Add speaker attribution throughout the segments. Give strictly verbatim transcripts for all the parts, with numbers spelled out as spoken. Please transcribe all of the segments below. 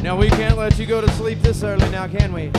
Speaker 1: Now we can't let you go to sleep this early now, can we?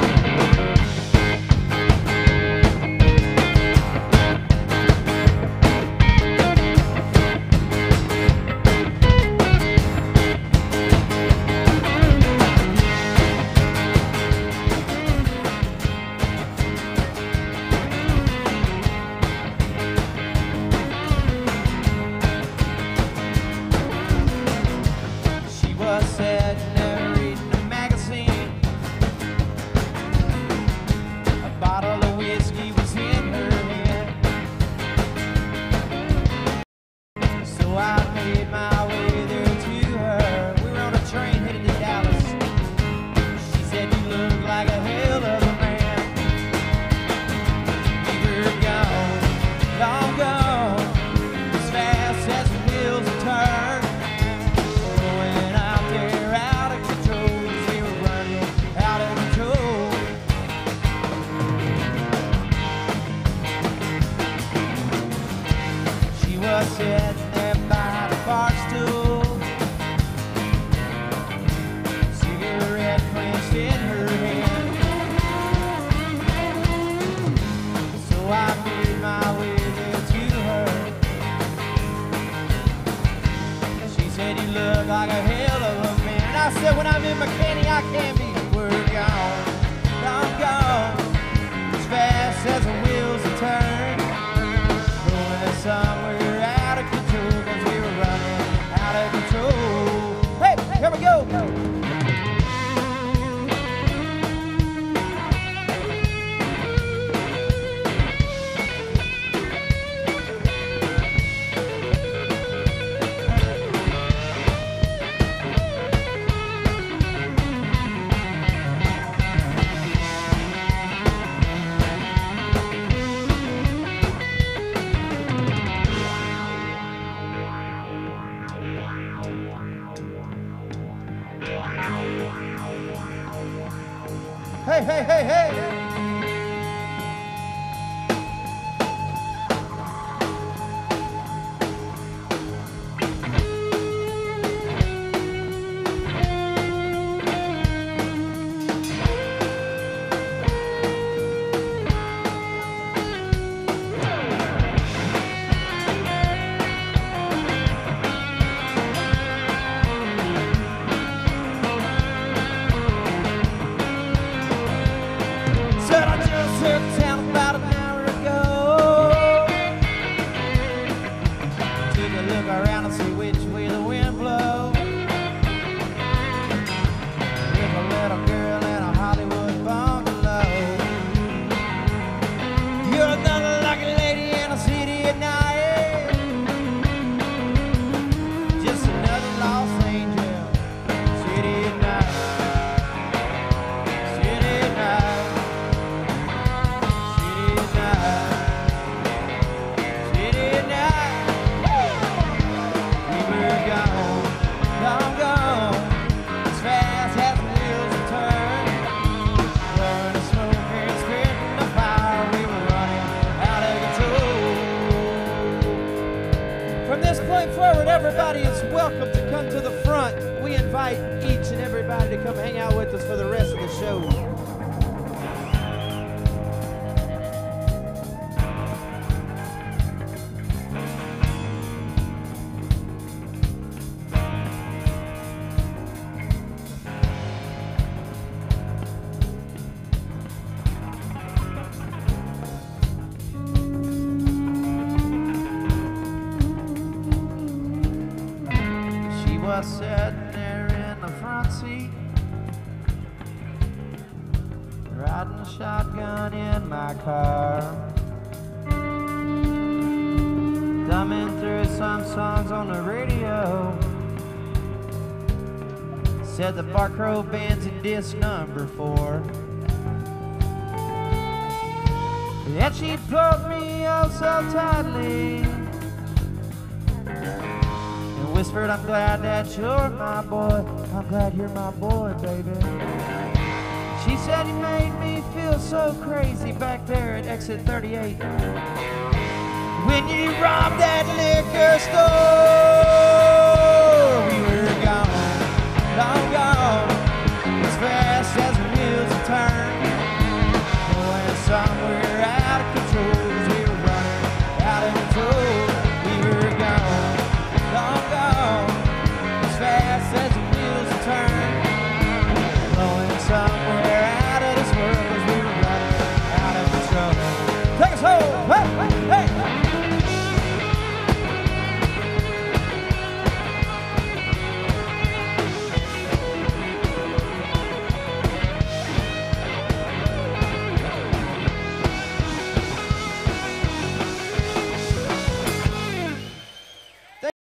Speaker 1: Hey, hey, hey, hey! Everybody is welcome to come to the front. We invite each and everybody to come hang out with us for the rest of the show. Sitting there in the front seat, riding a shotgun in my car, thumbing through some songs on the radio. Said the Barcrow Band's in disc number four, and she pulled me oh so tightly, whispered, I'm glad that you're my boy. I'm glad you're my boy, baby. She said you made me feel so crazy back there at exit thirty-eight when you robbed that liquor store.